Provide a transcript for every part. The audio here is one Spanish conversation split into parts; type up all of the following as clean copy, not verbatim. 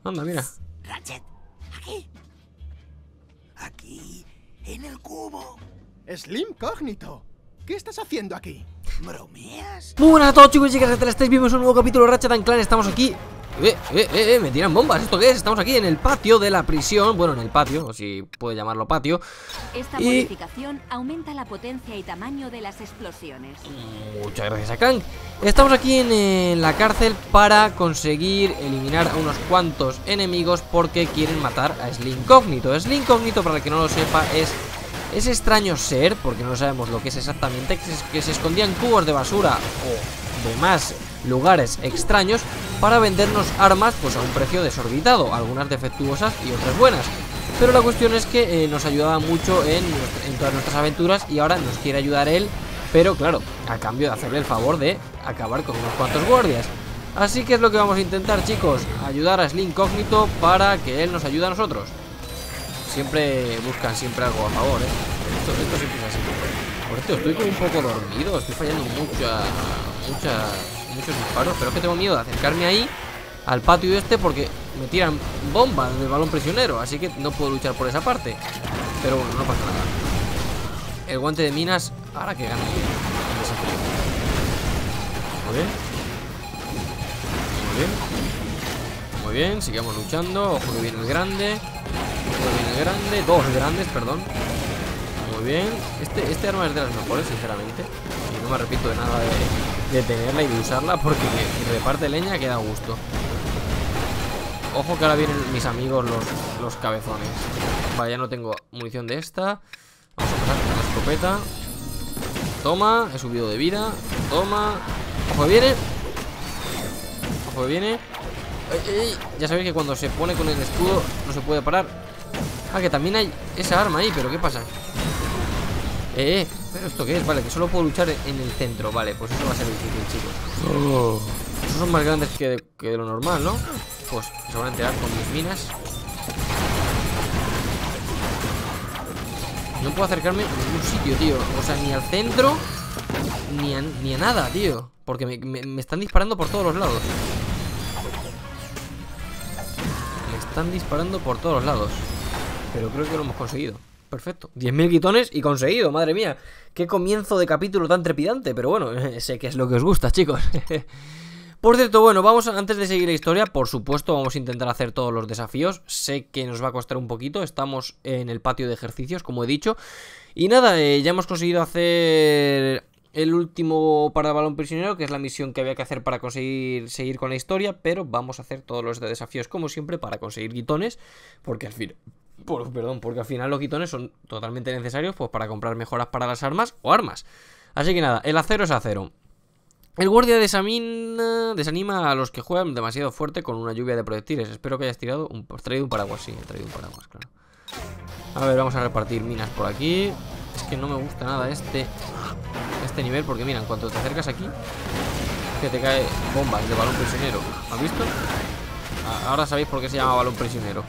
Anda, mira. Ratchet, aquí. Aquí, en el cubo. Slim Cógnito, ¿qué estás haciendo aquí? ¿Bromeas? Muy buenas a todos, chicos y chicas, ¿qué tal estáis? Vimos un nuevo capítulo de Ratchet & Clank. Estamos aquí. Me tiran bombas. ¿Esto qué es? Estamos aquí en el patio de la prisión. Bueno, en el patio, o si puede llamarlo patio. Esta modificación aumenta la potencia y tamaño de las explosiones. Muchas gracias a Clank. Estamos aquí en la cárcel para conseguir eliminar a unos cuantos enemigos porque quieren matar a Slim Cógnito. Slim Cógnito, para el que no lo sepa, es ese extraño ser, porque no sabemos lo que es exactamente, que se escondía en cubos de basura o demás lugares extraños para vendernos armas pues a un precio desorbitado, algunas defectuosas y otras buenas. Pero la cuestión es que nos ayudaba mucho en todas nuestras aventuras y ahora nos quiere ayudar él, pero claro, a cambio de hacerle el favor de acabar con unos cuantos guardias. Así que es lo que vamos a intentar, chicos, ayudar a Slim Cógnito para que él nos ayude a nosotros. Siempre buscan algo a favor, Esto siempre es así. Por cierto, estoy como un poco dormido, estoy fallando muchos disparos, pero es que tengo miedo de acercarme ahí al patio este porque me tiran bombas del balón prisionero, así que no puedo luchar por esa parte. Pero bueno, no pasa nada. El guante de minas, ahora que gane el desafío. Muy bien. Muy bien. Muy bien, sigamos luchando. Ojo que viene el grande. Dos grandes, perdón. Muy bien. Este arma es de las mejores, sinceramente. Y no me arrepiento de nada de tenerla y de usarla porque me reparte leña que da gusto. Ojo que ahora vienen mis amigos los cabezones. Vale, ya no tengo munición de esta. Vamos a pasar con la escopeta. Toma, he subido de vida. Toma. Ojo que viene. Ojo que viene. Ya sabéis que cuando se pone con el escudo no se puede parar. Ah, que también hay esa arma ahí, pero ¿qué pasa? ¿Pero esto qué es? Vale, que solo puedo luchar en el centro. Vale, pues eso va a ser difícil, chicos. Esos son más grandes que de lo normal, ¿no? Pues se van a enterar con mis minas. No puedo acercarme a ningún sitio, tío. O sea, ni al centro ni a nada, tío. Porque me están disparando por todos los lados. Me están disparando por todos los lados. Pero creo que lo hemos conseguido. Perfecto, 10.000 guitones y conseguido, madre mía. Qué comienzo de capítulo tan trepidante. Pero bueno, sé que es lo que os gusta, chicos. Por cierto, bueno, antes de seguir la historia, por supuesto, vamos a intentar hacer todos los desafíos. Sé que nos va a costar un poquito. Estamos en el patio de ejercicios, como he dicho. Y nada, ya hemos conseguido hacer el último para el balón prisionero, que es la misión que había que hacer para conseguir seguir con la historia. Pero vamos a hacer todos los desafíos, como siempre, para conseguir guitones. Porque al fin... porque al final los guitones son totalmente necesarios pues para comprar mejoras para las armas o armas. Así que nada, el acero es acero. El guardia desanima a los que juegan demasiado fuerte con una lluvia de proyectiles. Espero que hayas traído un paraguas. Sí, he traído un paraguas, claro. A ver, vamos a repartir minas por aquí. Es que no me gusta nada este nivel porque mira, en cuanto te acercas aquí que te cae bombas de balón prisionero. ¿Has visto? Ahora sabéis por qué se llama balón prisionero.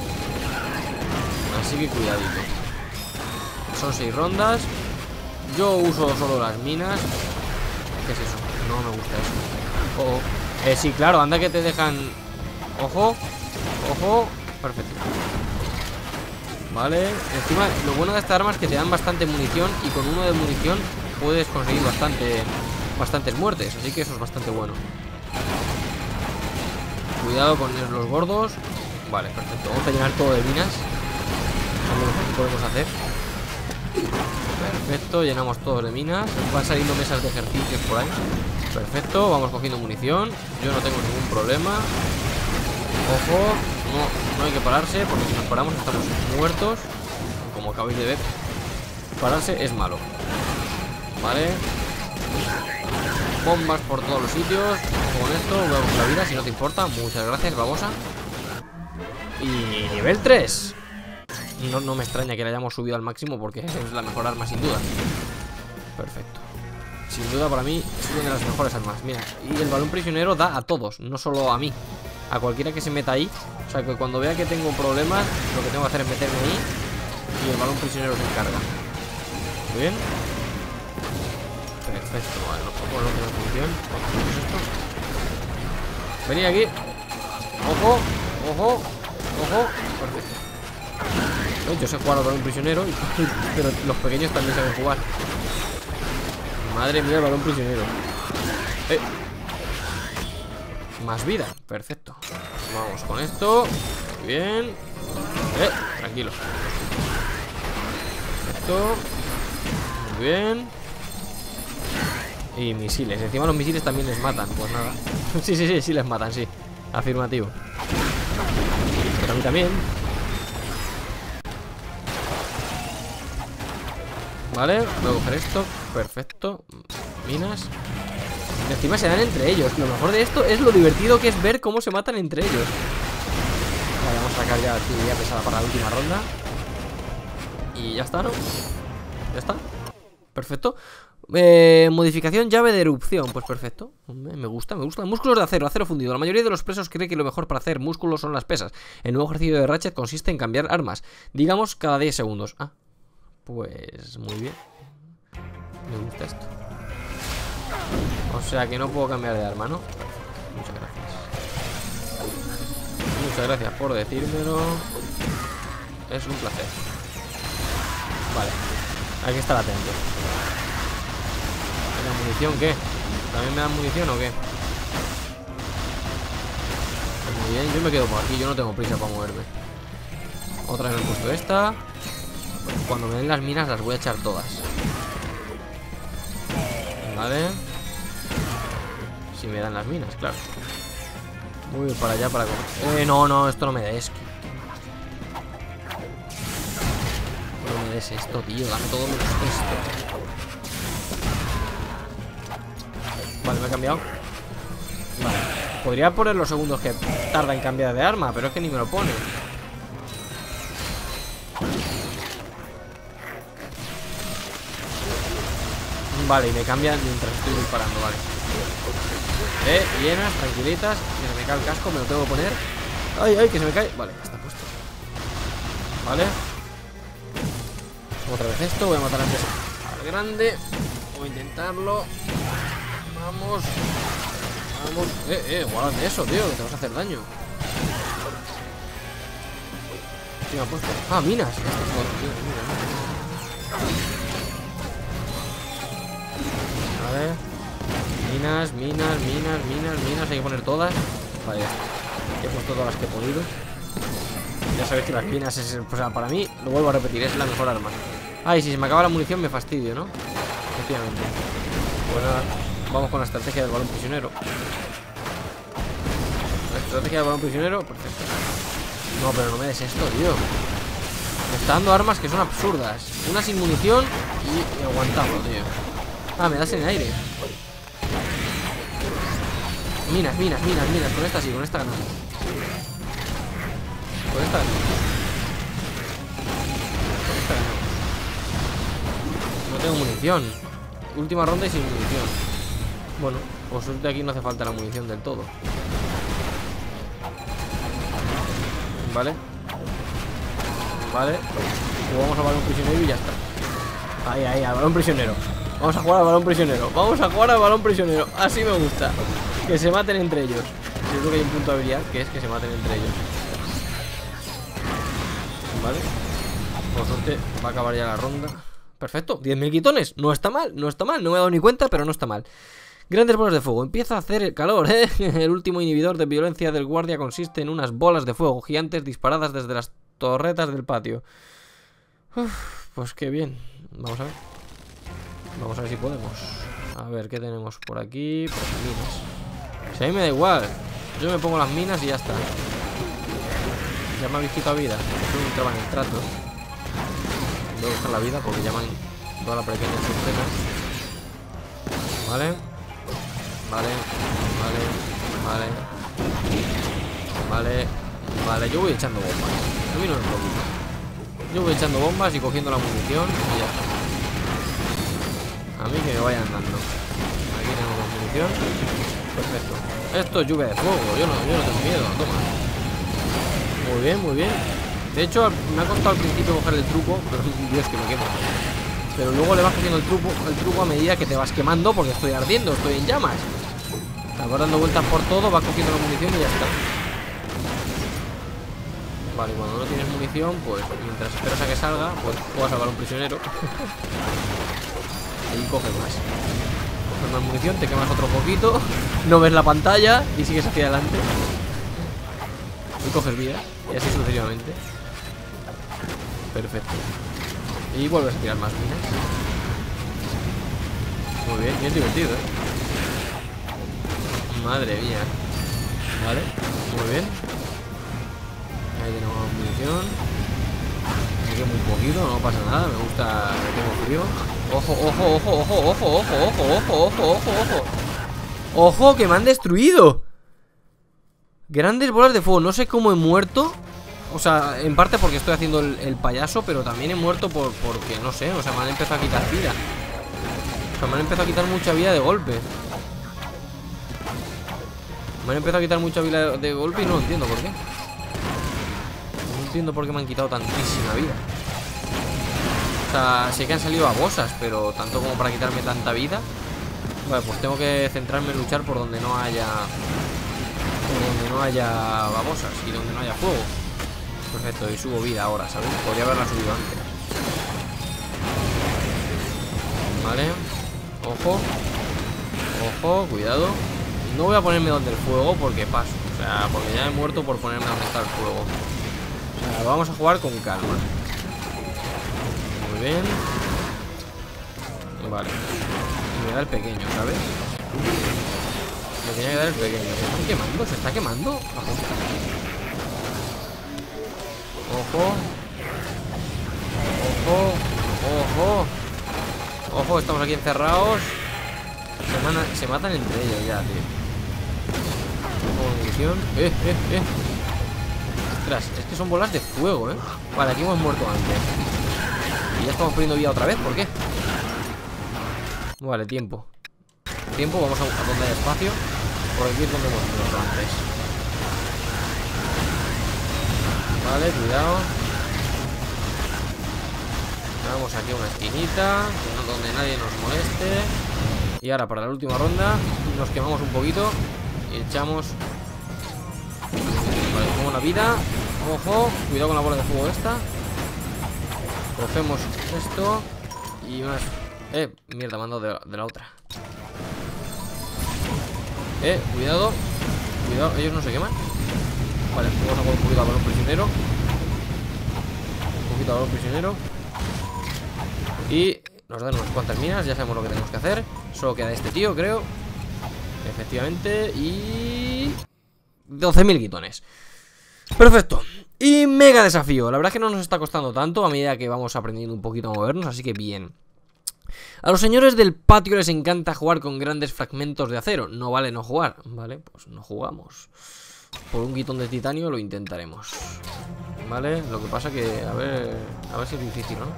Así que cuidadito. Son 6 rondas. Yo uso solo las minas. ¿Qué es eso? No me gusta eso. Sí, claro, anda que te dejan. Ojo. Ojo. Perfecto. Vale. Encima, lo bueno de esta arma es que te dan bastante munición. Y con uno de munición puedes conseguir bastantes muertes. Así que eso es bastante bueno. Cuidado con los gordos. Vale, perfecto. Vamos a llenar todo de minas. ¿Qué podemos hacer? Perfecto, llenamos todo de minas. Van saliendo mesas de ejercicios por ahí. Perfecto, vamos cogiendo munición. Yo no tengo ningún problema. Ojo, no hay que pararse, porque si nos paramos estamos muertos. Como acabáis de ver, pararse es malo. Vale. Bombas por todos los sitios. Ojo con esto, voy a buscar la vida si no te importa. Muchas gracias, babosa. Y nivel 3. No me extraña que la hayamos subido al máximo porque es la mejor arma sin duda. Perfecto. Sin duda para mí es una de las mejores armas. Mira, y el balón prisionero da a todos, no solo a mí. A cualquiera que se meta ahí. O sea que cuando vea que tengo problemas, lo que tengo que hacer es meterme ahí y el balón prisionero se encarga. Muy bien. Perfecto, vale, no puedo poner función. ¿Qué es esto? Venid aquí. Ojo. Ojo. Ojo. Perfecto. Yo sé jugar con un prisionero, pero los pequeños también saben jugar. Madre mía, el balón prisionero. Más vida, perfecto. Vamos con esto. Muy bien. Tranquilo. Perfecto. Muy bien. Y misiles, encima los misiles también les matan. Pues nada. Sí les matan, sí. Afirmativo. Pero a mí también. Vale, voy a coger esto. Perfecto. Minas. Encima se dan entre ellos. Lo mejor de esto es lo divertido que es ver cómo se matan entre ellos. Vale, vamos a sacar ya la artillería pesada para la última ronda. Y ya está, ¿no? Ya está. Perfecto. Modificación llave de erupción. Pues perfecto. Me gusta. Músculos de acero, acero fundido. La mayoría de los presos cree que lo mejor para hacer músculos son las pesas. El nuevo ejercicio de Ratchet consiste en cambiar armas. Digamos cada 10 segundos. Ah, pues muy bien. Me gusta esto. O sea que no puedo cambiar de arma, ¿no? Muchas gracias. Muchas gracias por decírmelo. Es un placer. Vale, hay que estar atento. ¿La munición qué? ¿También me dan munición o qué? Pues muy bien, yo me quedo por aquí. Yo no tengo prisa para moverme. Otra vez me he puesto esta. Cuando me den las minas las voy a echar todas. Vale. Si me dan las minas, claro. Voy para allá para comer. No, esto no me des. No me des esto, tío. Dame todo menos esto. Vale, me he cambiado. Vale. Podría poner los segundos que tarda en cambiar de arma, pero es que ni me lo pone. Vale, y me cambian mientras estoy disparando, vale. Llenas, tranquilitas. Que se me cae el casco, me lo tengo que poner. Ay, que se me cae. Vale, está puesto. Vale. Otra vez esto, voy a matar antes al grande. Voy a intentarlo. Vamos. Guárdate eso, tío, que te vas a hacer daño. ¿Qué me ha puesto? Ah, minas. Vale. Minas. Hay que poner todas. Vale, ya está. He puesto todas las que he podido. Ya sabéis que las minas es, o sea, para mí, lo vuelvo a repetir, es la mejor arma. Y si se me acaba la munición me fastidio, ¿no? Efectivamente. Pues nada, vamos con la estrategia del balón prisionero. La estrategia del balón prisionero, perfecto. No, pero no me des esto, tío. Me está dando armas que son absurdas. Una sin munición y aguantando, tío. Me das en el aire. Minas. Con esta sí, con esta no. Con esta no. No tengo munición. Última ronda y sin munición. Bueno, por suerte aquí no hace falta la munición del todo. Vale. Jugamos al balón prisionero y ya está. Ahí, al balón prisionero. Vamos a jugar al balón prisionero. Así me gusta. Que se maten entre ellos. Yo creo que hay un punto de habilidad que es que se maten entre ellos. Vale. Por suerte va a acabar ya la ronda. Perfecto, 10.000 quitones. No está mal. No me he dado ni cuenta, pero no está mal. Grandes bolas de fuego. Empieza a hacer calor, ¿eh? El último inhibidor de violencia del guardia consiste en unas bolas de fuego gigantes disparadas desde las torretas del patio. Pues qué bien. Vamos a ver. Vamos a ver si podemos. A ver, ¿qué tenemos por aquí? Pues minas. Si a mí me da igual. Yo me pongo las minas y ya está. Ya me habéis quitado vida. No entraba en el trato. Voy a buscar la vida porque llaman toda la pequeña sorpresa. Vale. Yo voy echando bombas. A mí no me preocupa. Yo voy echando bombas y cogiendo la munición y ya está. A mí que me vayan dando. Aquí tenemos munición. Perfecto. Esto es lluvia de fuego. Yo no tengo miedo. Toma. Muy bien. De hecho, me ha costado al principio coger el truco, pero Dios que me quemo. Pero luego le vas cogiendo el truco a medida que te vas quemando, porque estoy ardiendo, estoy en llamas. Te vas dando vueltas por todo, vas cogiendo la munición y ya está. Vale, cuando no tienes munición, pues mientras esperas a que salga, pues puedas salvar a un prisionero. Ahí coges más. Coges más munición, te quemas otro poquito, no ves la pantalla y sigues hacia adelante. Y coges vida, y así sucesivamente. Perfecto. Y vuelves a tirar más minas. Muy bien, bien divertido, Madre mía. Vale, muy bien. Ahí tenemos munición. Me quedo muy poquito, no pasa nada. Me gusta, tengo frío. Ojo, ojo, ojo, ojo, ojo, ojo, ojo, ojo, ojo, ojo, ojo. ¡Ojo, que me han destruido! Grandes bolas de fuego. No sé cómo he muerto. O sea, en parte porque estoy haciendo el payaso, pero también he muerto porque, no sé, o sea, me han empezado a quitar vida. O sea, me han empezado a quitar mucha vida de golpe. Me han empezado a quitar mucha vida de golpe y no entiendo por qué. No entiendo por qué me han quitado tantísima vida. O sea, sé que han salido babosas, pero tanto como para quitarme tanta vida. Vale, pues tengo que centrarme en luchar por donde no haya... babosas y donde no haya fuego. Perfecto, y subo vida ahora, ¿sabes? Podría haberla subido antes. Vale. Ojo. Ojo, cuidado. No voy a ponerme donde el fuego porque paso. O sea, porque ya he muerto por ponerme donde está el fuego. O sea, vamos a jugar con calma. Muy bien. Vale. Me da el pequeño, ¿sabes? Me tenía que dar el pequeño. ¿Se están quemando? ¿Se está quemando? Ojo. Ojo. Ojo. Ojo, estamos aquí encerrados. Se matan entre ellos ya, tío. Ojo, munición. Ostras, es que son bolas de fuego, Vale, aquí hemos muerto antes. Y ya estamos perdiendo vida otra vez, ¿por qué? Vale, tiempo. Tiempo, vamos a donde hay espacio. Por aquí es donde hemos muerto antes. Vale, cuidado. Vamos aquí a una esquinita donde nadie nos moleste. Y ahora para la última ronda nos quemamos un poquito y echamos. Vale, cogemos la vida. Ojo, cuidado con la bola de fuego esta. Cogemos esto. Y unas... mierda, mando de la otra. Cuidado. Cuidado, ellos no se queman. Vale, vamos a poner un poquito a balón prisionero. Un poquito a balón prisionero. Y nos dan unas cuantas minas, ya sabemos lo que tenemos que hacer. Solo queda este tío, creo. Efectivamente. Y... 12.000 guitones. Perfecto. Y mega desafío. La verdad es que no nos está costando tanto a medida que vamos aprendiendo un poquito a movernos, así que bien. A los señores del patio les encanta jugar con grandes fragmentos de acero. No vale no jugar. Vale, pues no jugamos. Por un guitón de titanio lo intentaremos. Vale, lo que pasa que... A ver si es difícil, ¿no?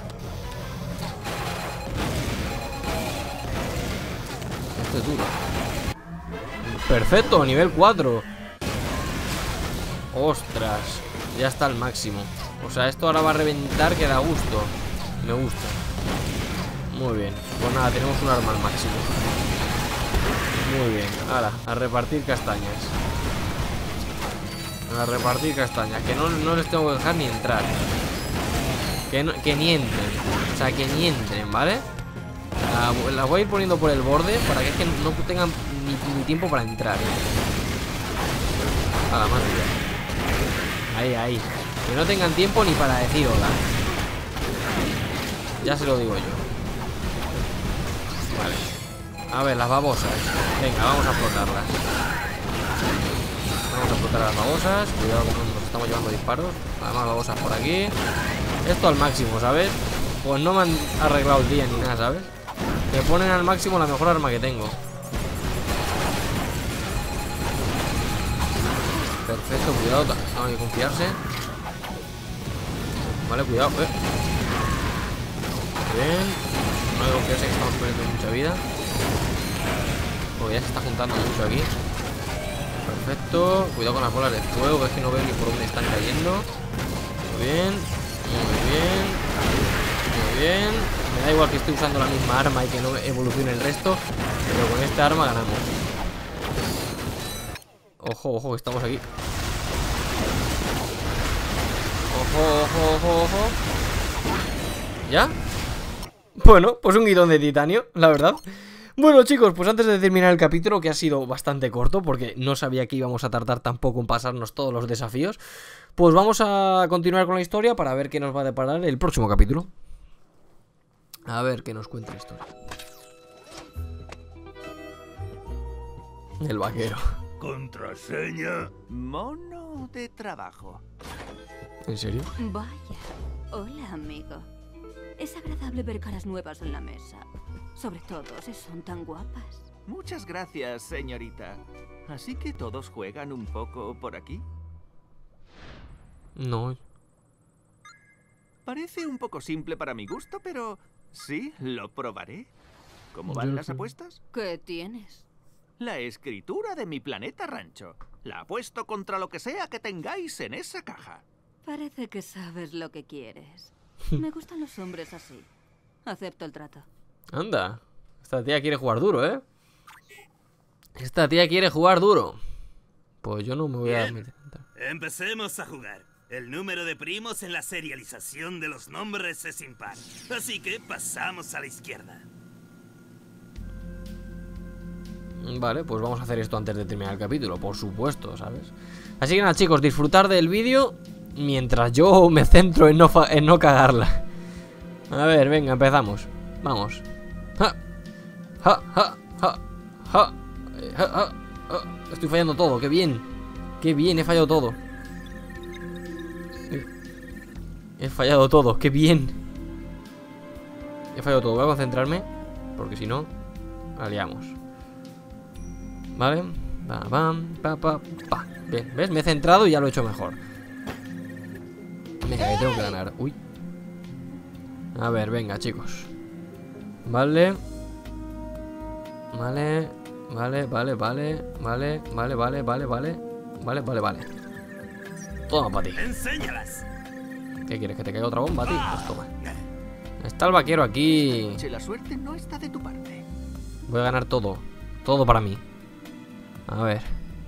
Esto es duro. Perfecto, nivel 4. Ostras, ya está al máximo. O sea, esto ahora va a reventar que da gusto. Me gusta. Muy bien, pues nada, tenemos un arma al máximo. Muy bien, ahora, a repartir castañas. A repartir castañas. Que no les tengo que dejar ni entrar. Que ni entren. O sea, que ni entren, ¿vale? Las voy a ir poniendo por el borde para que no tengan ni tiempo para entrar. A la madre ya. Ahí. Que no tengan tiempo ni para decir hola. Ya se lo digo yo. Vale. A ver, las babosas. Venga, vamos a flotarlas. Vamos a flotar a las babosas. Cuidado con nos estamos llevando disparos. Además, babosas por aquí. Esto al máximo, ¿sabes? Pues no me han arreglado el día ni nada, ¿sabes? Me ponen al máximo la mejor arma que tengo. Perfecto, cuidado. No hay que confiarse. Vale, cuidado. Bien. No hay que confiarse que estamos perdiendo mucha vida. Porque ya se está juntando mucho aquí. Perfecto. Cuidado con las bolas de fuego, que es que no veo ni por dónde están cayendo. Muy bien. Muy bien. Muy bien. Me da igual que esté usando la misma arma y que no evolucione el resto, pero con esta arma ganamos. Ojo, ojo, que estamos aquí. ojo, ojo. ¿Ya? Bueno, pues un guidón de titanio, la verdad. Bueno, chicos, pues antes de terminar el capítulo, que ha sido bastante corto, porque no sabía que íbamos a tardar tampoco en pasarnos todos los desafíos, pues vamos a continuar con la historia para ver qué nos va a deparar el próximo capítulo. A ver qué nos cuenta la historia. El vaquero. Contraseña. Mono de trabajo. ¿En serio? Vaya. Hola, amigo. Es agradable ver caras nuevas en la mesa. Sobre todo si son tan guapas. Muchas gracias, señorita. ¿Así que todos juegan un poco por aquí? No. Parece un poco simple para mi gusto, pero sí, lo probaré. ¿Cómo Yo van no las sé. apuestas? ¿Qué tienes? La escritura de mi planeta rancho. La apuesto contra lo que sea que tengáis en esa caja. Parece que sabes lo que quieres. Me gustan los hombres así. Acepto el trato. Anda. Esta tía quiere jugar duro, ¿eh? Esta tía quiere jugar duro. Pues yo no me voy a Bien. meter. Empecemos a jugar. El número de primos en la serialización de los nombres es impar. Así que pasamos a la izquierda. Vale, pues vamos a hacer esto antes de terminar el capítulo, por supuesto, ¿sabes? Así que nada, chicos, disfrutar del vídeo mientras yo me centro en no cagarla. A ver, venga, empezamos. Vamos. Ja, ja, ja, ja, ja, ja, ja. Estoy fallando todo, qué bien. Qué bien, he fallado todo. He fallado todo, qué bien. He fallado todo, voy a concentrarme, porque si no, la liamos. Vale, pa, pam, pa, pa, pa. Bien, ¿ves? Me he centrado y ya lo he hecho mejor. Venga, que tengo que ganar. Uy. A ver, venga, chicos. Vale. Vale. Vale, vale, vale. Vale, vale, vale, vale, vale. Vale, vale, vale. Toma para ti. ¡Enséñalas! ¿Qué quieres? ¿Que te caiga otra bomba a ti? Pues toma. Está el vaquero aquí. Che, la suerte no está de tu parte. Voy a ganar todo. Todo para mí. A ver.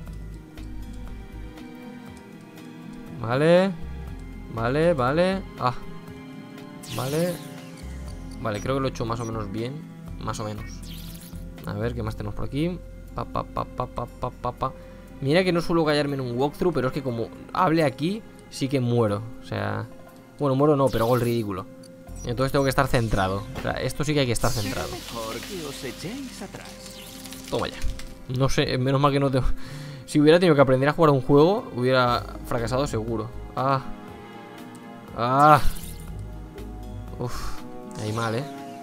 Vale. Vale, vale. Ah. Vale. Vale, creo que lo he hecho más o menos bien. Más o menos. A ver, ¿qué más tenemos por aquí? Pa, pa, pa, pa, pa, pa, pa, pa. Mira que no suelo callarme en un walkthrough, pero es que como hable aquí, sí que muero. O sea... Bueno, muero no, pero hago el ridículo. Entonces tengo que estar centrado. O sea, esto sí que hay que estar centrado. Mejor que os echéis atrás. Toma ya. No sé, menos mal que no tengo... Si hubiera tenido que aprender a jugar un juego, hubiera fracasado seguro. Ah. Ah. Uf. Ahí mal,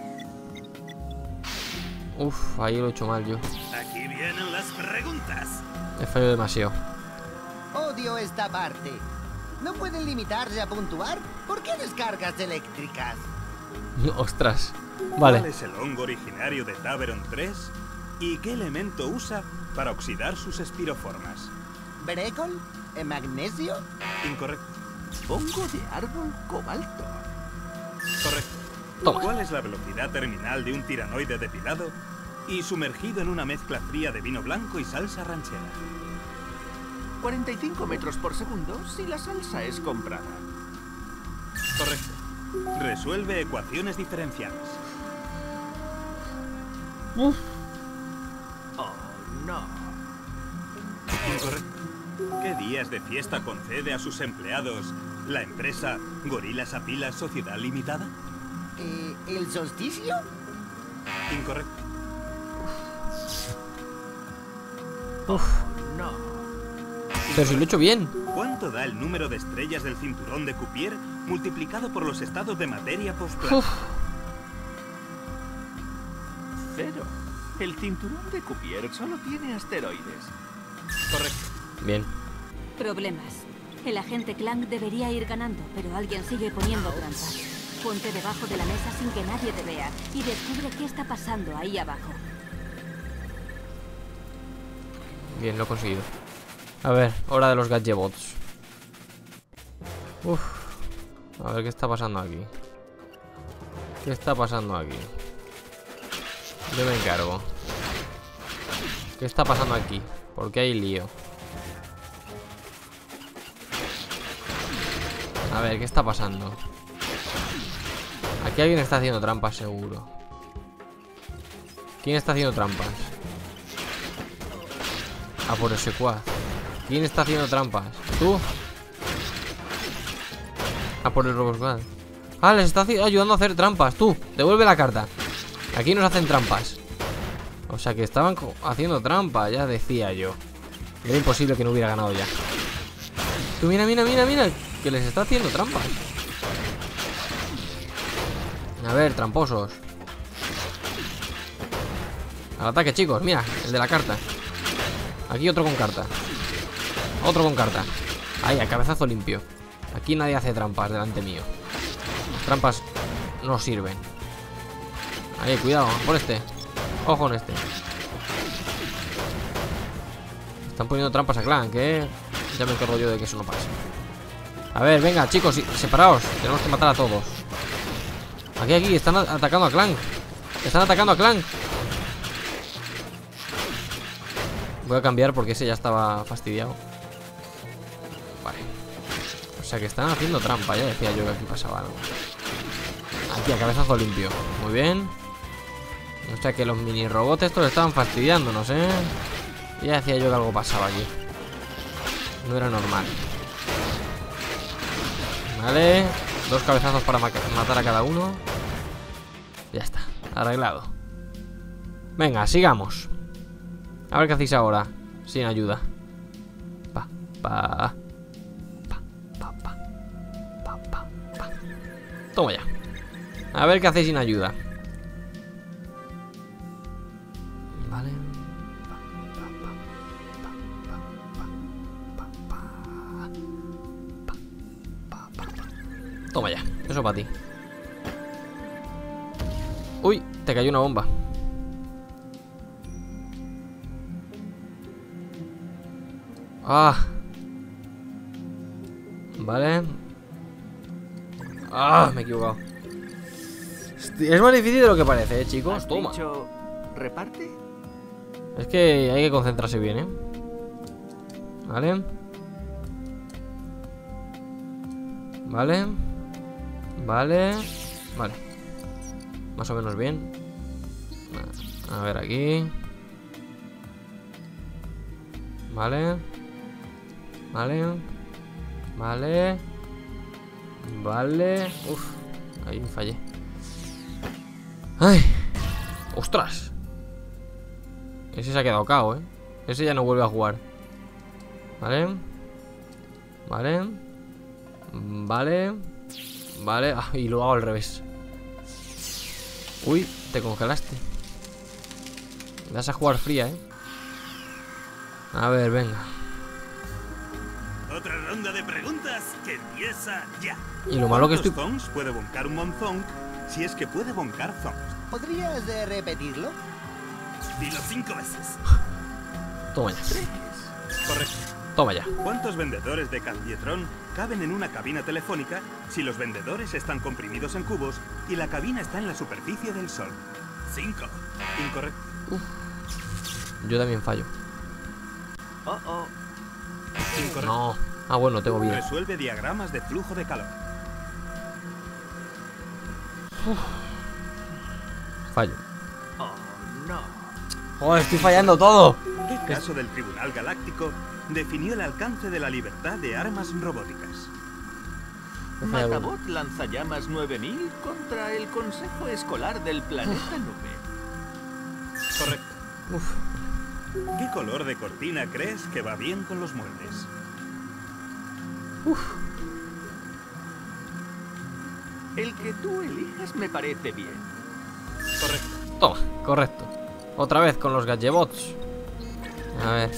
Uf, ahí lo he hecho mal yo. Aquí vienen las preguntas. He fallado demasiado. Odio esta parte. ¿No pueden limitarse a puntuar? ¿Por qué descargas eléctricas? Ostras. ¿Cuál Vale. es el hongo originario de Taveron 3? ¿Y qué elemento usa para oxidar sus espiroformas? ¿Brécol? ¿Magnesio? Incorrecto. Hongo de árbol cobalto. Correcto. Toma. ¿Cuál es la velocidad terminal de un tiranoide depilado y sumergido en una mezcla fría de vino blanco y salsa ranchera? 45 metros por segundo si la salsa es comprada. Correcto. Resuelve ecuaciones diferenciales. Oh, no. Incorrecto. ¿Qué días de fiesta concede a sus empleados la empresa Gorilas a Pilas Sociedad Limitada? ¿El solsticio? Incorrecto. Uf. No. Pero si lo he hecho bien. ¿Cuánto da el número de estrellas del cinturón de Cupier multiplicado por los estados de materia post-plana? Uf. 0. El cinturón de Cupier solo tiene asteroides. Correcto. Bien. Problemas. El agente Clank debería ir ganando, pero alguien sigue poniendo trampas. Ponte debajo de la mesa sin que nadie te vea y descubre qué está pasando ahí abajo. Bien, lo he conseguido. A ver, hora de los gadgebots. Uf. A ver qué está pasando aquí. ¿Qué está pasando aquí? Yo me encargo. ¿Qué está pasando aquí? ¿Por qué hay lío? A ver, ¿qué está pasando? Aquí alguien está haciendo trampas, seguro. ¿Quién está haciendo trampas? Ah, por ese quad. ¿Quién está haciendo trampas? ¿Tú? Ah, por el Robo Squad. Ah, les está ayudando a hacer trampas. Tú, devuelve la carta. Aquí nos hacen trampas. O sea que estaban haciendo trampa, ya decía yo. Era imposible que no hubiera ganado ya. Tú mira, mira, mira, mira, que les está haciendo trampas. A ver, tramposos. Al ataque, chicos, mira, el de la carta. Aquí otro con carta. Otro con carta. Ahí, a cabezazo limpio. Aquí nadie hace trampas delante mío. Las trampas no sirven. Ahí, cuidado, por este. Ojo con este. Están poniendo trampas a Clank, ya me encargo yo de que eso no pase. A ver, venga, chicos, separaos. Tenemos que matar a todos. Aquí, están atacando a Clank. Están atacando a Clank. Voy a cambiar porque ese ya estaba fastidiado. Vale. O sea que están haciendo trampa. Ya decía yo que aquí pasaba algo. Aquí, a cabezazo limpio. Muy bien. O sea que los mini robots estos estaban fastidiándonos, Ya decía yo que algo pasaba aquí. No era normal. Vale. 2 cabezazos para matar a cada uno. Ya está, arreglado. Venga, sigamos. A ver qué hacéis ahora. Sin ayuda. Toma ya. A ver qué hacéis sin ayuda. Vale. Toma ya, eso para ti. Uy, te cayó una bomba. Ah. Vale. Ah, me he equivocado. Es más difícil de lo que parece, chicos. Toma. ¿Reparte? Es que hay que concentrarse bien, Vale. Vale. Vale. Vale. Más o menos bien. A ver aquí. Vale. Vale. Vale. Vale. Uf. Ahí me fallé. Ay. Ostras. Ese se ha quedado cao, Ese ya no vuelve a jugar. Vale. Vale. Vale. Vale. Ah, y lo hago al revés. Uy, te congelaste. Vas a jugar fría, A ver, venga. Otra ronda de preguntas que empieza ya. Y lo malo que estoy... ¿Cuántos zongs puede boncar un monzong si es que puede boncar zongs? ¿Podrías repetirlo? Dilo 5 veces. Toma ya. Correcto. Toma ya. ¿Cuántos vendedores de Candietron caben en una cabina telefónica si los vendedores están comprimidos en cubos y la cabina está en la superficie del sol? 5. Incorrecto. Yo también fallo. Incorrecto. No. Ah, bueno, tengo bien. Resuelve diagramas de flujo de calor. Fallo. Oh, no. Joder, estoy fallando todo. ¿Qué caso del Tribunal Galáctico definió el alcance de la libertad de armas robóticas? Matabot lanzallamas 9000 contra el Consejo Escolar del Planeta Nube. Correcto. ¿Qué color de cortina crees que va bien con los muebles? El que tú elijas me parece bien. Correcto. Toma, correcto. Otra vez con los gadgebots. A ver.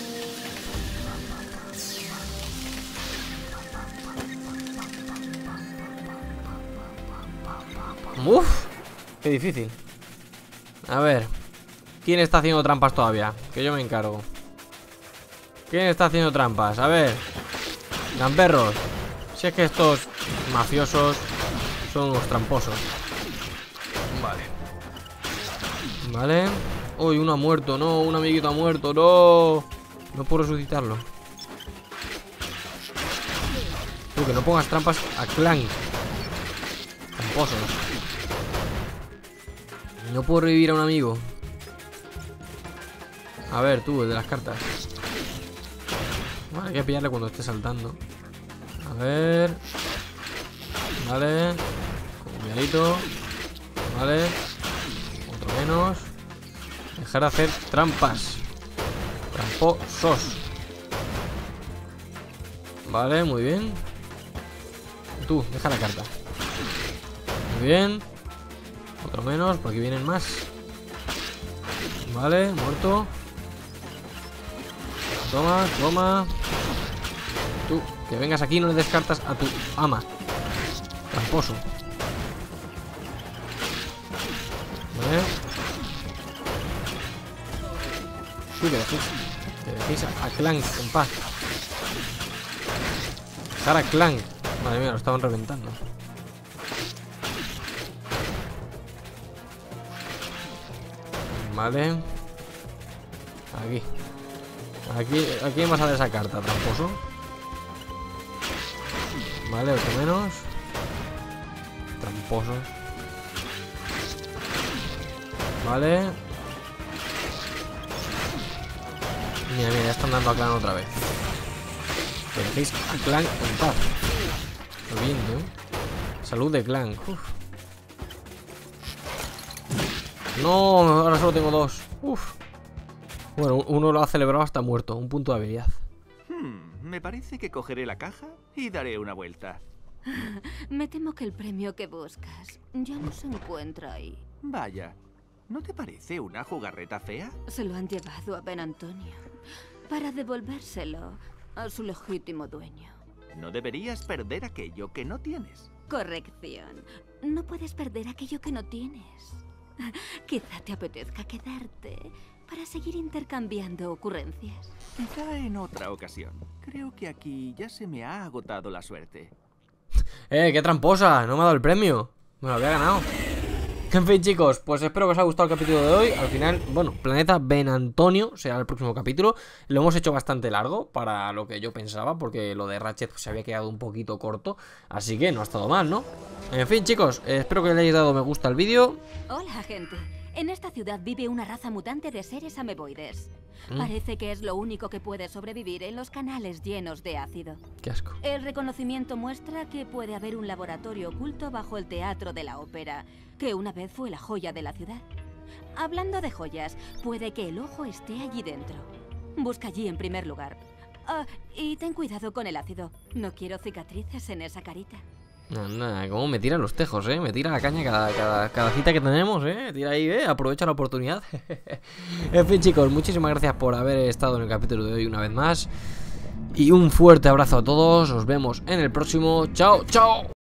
Uf, qué difícil. A ver. ¿Quién está haciendo trampas todavía? Que yo me encargo. ¿Quién está haciendo trampas? A ver. Gamberros. Si es que estos mafiosos son unos tramposos. Vale. Vale. Uy, uno ha muerto, no. Un amiguito ha muerto, no. No puedo resucitarlo. Tú, que no pongas trampas a Clank. Tramposos. No puedo revivir a un amigo. A ver, tú, el de las cartas. Vale, hay que pillarle cuando esté saltando. A ver. Vale. Con cuidadito. Vale. Otro menos. Dejar de hacer trampas. Tramposos. Vale, muy bien. Tú, deja la carta. Muy bien. Otro menos, por aquí vienen más. Vale, muerto. Toma, toma. Tú, que vengas aquí y no le descartas a tu ama. Tramposo. Vale. Tú, que dejéis a Clank en paz. Dejar a Clank. Madre mía, lo estaban reventando. Vale. Aquí vamos a ver esa carta, tramposo. Vale, otro menos. Tramposo. Vale. Mira, ya están dando a Clan otra vez. Que dejéis a Clan en paz. Lo bien, ¿eh? Salud de Clan. Uf. No, ahora solo tengo dos. Uf. Bueno, uno lo ha celebrado hasta muerto. Un punto de habilidad. Me parece que cogeré la caja y daré una vuelta. Me temo que el premio que buscas ya no se encuentra ahí. Vaya, ¿no te parece una jugarreta fea? Se lo han llevado a Ben Antonio para devolvérselo a su legítimo dueño. No deberías perder aquello que no tienes. Corrección. No puedes perder aquello que no tienes. Quizá te apetezca quedarte para seguir intercambiando ocurrencias. Quizá en otra ocasión. Creo que aquí ya se me ha agotado la suerte. ¡Qué tramposa! No me ha dado el premio. Me lo había ganado. En fin, chicos, pues espero que os haya gustado el capítulo de hoy. Al final, bueno, Planeta Ben Antonio será el próximo capítulo. Lo hemos hecho bastante largo para lo que yo pensaba, porque lo de Ratchet pues, se había quedado un poquito corto. Así que no ha estado mal, ¿no? En fin, chicos, espero que le hayáis dado me gusta al vídeo. Hola, gente. En esta ciudad vive una raza mutante de seres ameboides. Parece que es lo único que puede sobrevivir en los canales llenos de ácido. Qué asco. El reconocimiento muestra que puede haber un laboratorio oculto bajo el Teatro de la Ópera, que una vez fue la joya de la ciudad. Hablando de joyas, puede que el ojo esté allí dentro. Busca allí en primer lugar. Y ten cuidado con el ácido. No quiero cicatrices en esa carita. Nada, cómo me tira los tejos, me tira la caña cada cita que tenemos, tira ahí, aprovecha la oportunidad. En fin, chicos, muchísimas gracias por haber estado en el capítulo de hoy una vez más. Y un fuerte abrazo a todos, nos vemos en el próximo. Chao, chao.